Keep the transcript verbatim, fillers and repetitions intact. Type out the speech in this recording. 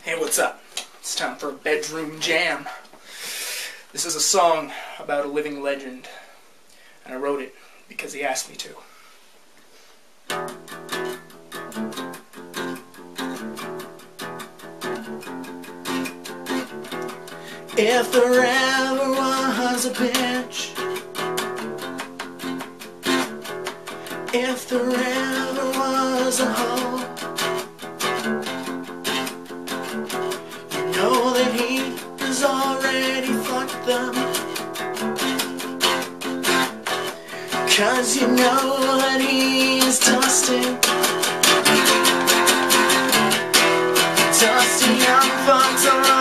Hey, what's up? It's time for a bedroom jam. This is a song about a living legend, and I wrote it because he asked me to. If there ever was a bitch, if there ever was a hoe, you know that he has already fucked them, 'cause you know that he's Dustin. Dustin, young fucks are